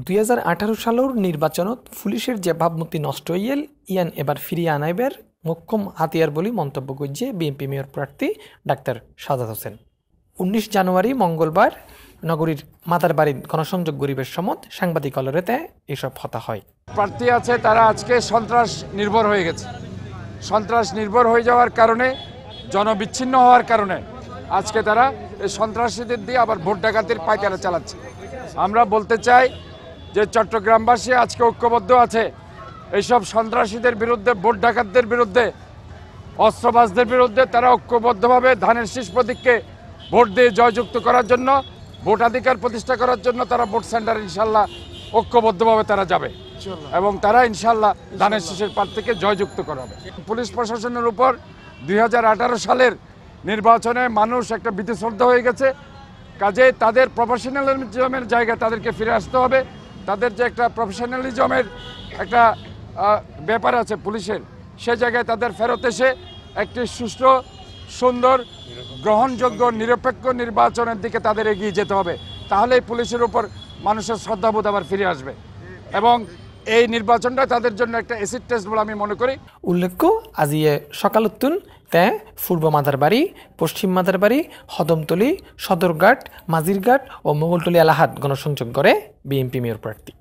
2018 সালের নির্বাচনত পুলিশের যে ভাবমূর্তি নষ্ট হইল ইয়ান এবার ফিরিয়ে আনাইবার মোক্ষম হাতিয়ার বলে মন্তব্য করছে বিএনপি মেয়র প্রার্থী ডাক্তার সাজাদ হোসেন। 19 জানুয়ারি মঙ্গলবার নগরীর মাদারবাড়ির গণসংযোগ গরিবের সমত সাংবাদিক অলরেতে এসব কথা হয়। প্রার্থী আছে তারা আজকে সন্ত্রাস নির্ভর হয়ে গেছে। সন্ত্রাস নির্ভর হয়ে যাওয়ার কারণে, জনবিচ্ছিন্ন হওয়ার কারণে আজকে তারা এই সন্ত্রাসীদের দিয়ে আবার ভোট ডাকাতির পায়তারা চালাচ্ছে। আমরা বলতে চাই যে চট্টগ্রামবাসী আজকে ঐক্যবদ্ধ আছে এইসব সন্ত্রাসীদের বিরুদ্ধে, ভোট ডাকাতদের বিরুদ্ধে, অস্ত্রবাজদের বিরুদ্ধে। তারা ঐক্যবদ্ধভাবে ধানের শীষ প্রতীককে ভোট দিয়ে জয়যুক্ত করার জন্য, ভোটাধিকার প্রতিষ্ঠা করার জন্য তারা ভোট সেন্টারে ইনশাল্লাহ ঐক্যবদ্ধভাবে তারা যাবে এবং তারা ইনশাল্লাহ ধানের শীষের প্রার্থীকে জয়যুক্ত করাবে। পুলিশ প্রশাসনের উপর 2018 সালের নির্বাচনে মানুষ একটা ভীতিশ্রদ্ধ হয়ে গেছে। কাজে তাদের প্রফেশনালিজমের জায়গায় তাদেরকে ফিরে আসতে হবে। তাদের যে একটা প্রফেশনালিজমের একটা ব্যাপার আছে পুলিশের, সে জায়গায় তাদের ফেরত এসে একটি সুষ্ঠু, সুন্দর, গ্রহণযোগ্য, নিরপেক্ষ নির্বাচনের দিকে তাদের এগিয়ে যেতে হবে। তাহলেই পুলিশের উপর মানুষের শ্রদ্ধাবোধ আবার ফিরে আসবে এবং এই নির্বাচনটা তাদের জন্য একটা অ্যাসিড টেস্ট বলে আমি মনে করি। উল্লেখ্য, আজিয়ে সকালতুন তে পূর্ব মাদারবাড়ি, পশ্চিম মাদারবাড়ি, হদমতলী, সদরঘাট, মাজিরঘাট ও মোগলটলী এলাহাত গণসংযোগ করে বিএনপি মেয়র প্রার্থী।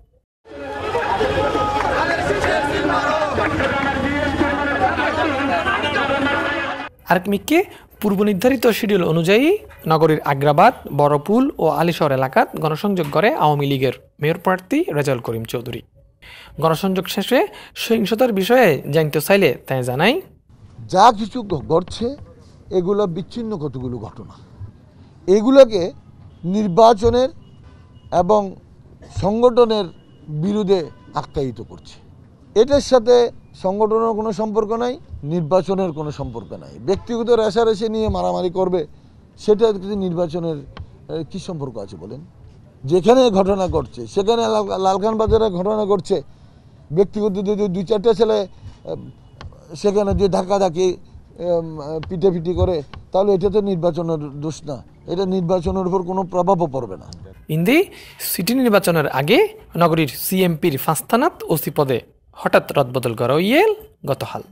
আরেকমিককে পূর্ব নির্ধারিত শিডিউল অনুযায়ী নগরীর আগ্রাবাদ, বড়পুল ও আলীশহর এলাকাত গণসংযোগ করে আওয়ামী লীগের মেয়র প্রার্থী রেজাউল করিম চৌধুরী। গণসংযোগ শেষে সহিংসতার বিষয়ে জানতে চাইলে তাই জানাই, যা কিছু ঘটছে এগুলো বিচ্ছিন্ন কতগুলো ঘটনা, এগুলোকে নির্বাচনের এবং সংগঠনের বিরুদ্ধে আখ্যায়িত করছে। এটার সাথে সংগঠনের কোনো সম্পর্ক নাই, নির্বাচনের কোনো সম্পর্ক নাই। ব্যক্তিগত রেষারেষি নিয়ে মারামারি করবে, সেটা নির্বাচনের কি সম্পর্ক আছে বলেন? যেখানে ঘটনা ঘটছে, সেখানে লালখান বাজারে ঘটনা ঘটছে, ব্যক্তিগত যদি 2-4টা ছেলে সেখানে যে ধাক্কাধাক্কি পিটাপিটি করে, তাহলে এটা তো নির্বাচনের দোষ না, এটা নির্বাচনের উপর কোনো প্রভাবও পড়বে না। ইন্দি সিটি নির্বাচনের আগে নগরীর সিএমপির 5 থানাত ওসি পদে হঠাৎ রদবদল করা হইল গতকাল।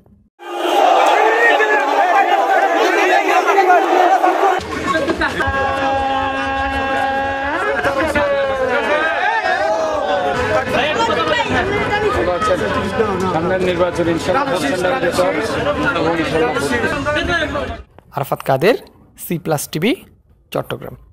আরাফাত কাদের, Cplustv, চট্টগ্রাম।